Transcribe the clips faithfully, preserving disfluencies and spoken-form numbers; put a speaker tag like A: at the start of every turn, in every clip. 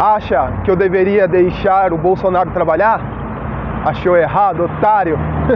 A: acha que eu deveria deixar o Bolsonaro trabalhar? Achou errado, otário.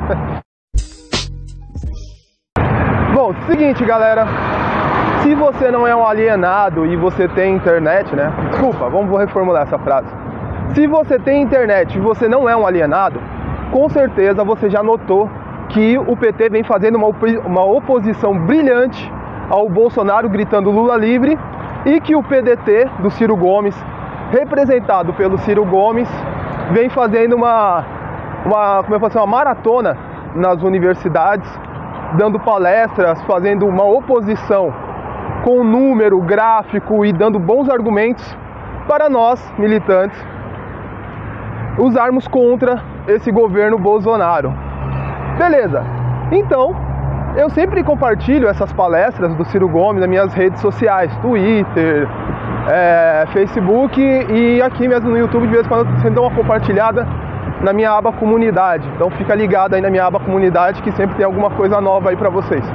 A: Bom, seguinte, galera. Se você não é um alienado e você tem internet, né? Desculpa, vamos vou reformular essa frase. Se você tem internet e você não é um alienado, com certeza você já notou que o P T vem fazendo uma, op uma oposição brilhante ao Bolsonaro, gritando Lula livre, e que o P D T do Ciro Gomes, representado pelo Ciro Gomes, vem fazendo uma, uma, como eu falo, uma maratona nas universidades, dando palestras, fazendo uma oposição com número, gráfico e dando bons argumentos para nós, militantes, usarmos contra esse governo Bolsonaro. Beleza, então eu sempre compartilho essas palestras do Ciro Gomes nas minhas redes sociais, Twitter, é, Facebook e aqui mesmo no YouTube, de vez em quando eu sempre dou uma compartilhada na minha aba comunidade. Então fica ligado aí na minha aba comunidade que sempre tem alguma coisa nova aí pra vocês.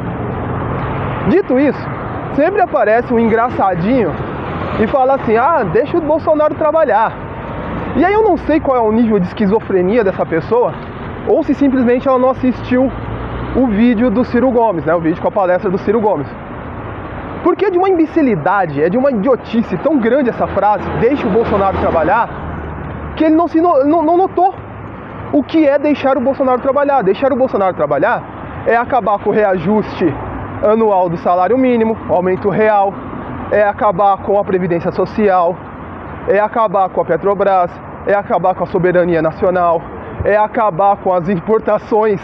A: Dito isso, sempre aparece um engraçadinho e fala assim, ah, deixa o Bolsonaro trabalhar. E aí eu não sei qual é o nível de esquizofrenia dessa pessoa, ou se simplesmente ela não assistiu o vídeo do Ciro Gomes, né, o vídeo com a palestra do Ciro Gomes. Porque é de uma imbecilidade, é de uma idiotice tão grande essa frase, deixa o Bolsonaro trabalhar, que ele não, se no, não, não notou o que é deixar o Bolsonaro trabalhar. Deixar o Bolsonaro trabalhar é acabar com o reajuste anual do salário mínimo, aumento real, é acabar com a Previdência Social, é acabar com a Petrobras, é acabar com a soberania nacional, é acabar com as importações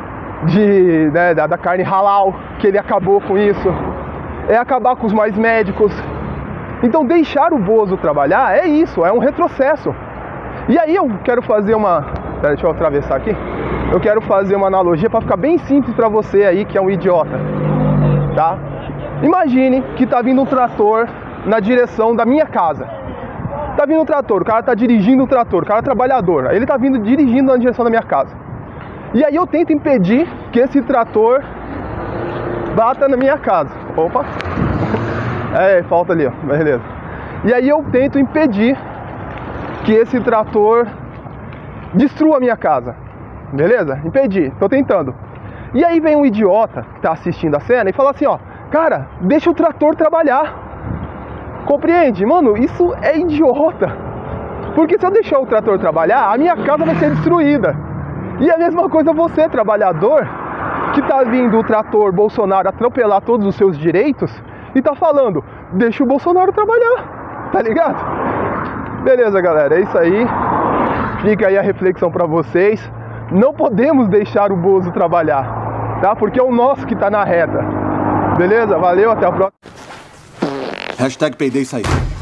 A: de, né, da, da carne halal, que ele acabou com isso, é acabar com os mais médicos. Então deixar o Bozo trabalhar é isso, é um retrocesso. E aí eu quero fazer uma... Pera, deixa eu atravessar aqui. Eu quero fazer uma analogia para ficar bem simples para você aí que é um idiota, tá? Imagine que tá vindo um trator na direção da minha casa. Tá vindo um trator, o cara tá dirigindo o trator, o cara é trabalhador. Aí ele tá vindo dirigindo na direção da minha casa. E aí eu tento impedir que esse trator bata na minha casa. Opa! É, falta ali, ó. Beleza. E aí eu tento impedir que esse trator destrua a minha casa. Beleza? Impedir. Tô tentando. E aí vem um idiota que tá assistindo a cena e fala assim, ó, cara, deixa o trator trabalhar. Compreende? Mano, isso é idiota. Porque se eu deixar o trator trabalhar, a minha casa vai ser destruída. E a mesma coisa você, trabalhador, que tá vindo o trator Bolsonaro atropelar todos os seus direitos e tá falando, deixa o Bolsonaro trabalhar. Tá ligado? Beleza, galera, é isso aí. Fica aí a reflexão pra vocês. Não podemos deixar o Bozo trabalhar, tá? Porque é o nosso que tá na reta. Beleza? Valeu, até a próxima.
B: Hashtag peidei sair.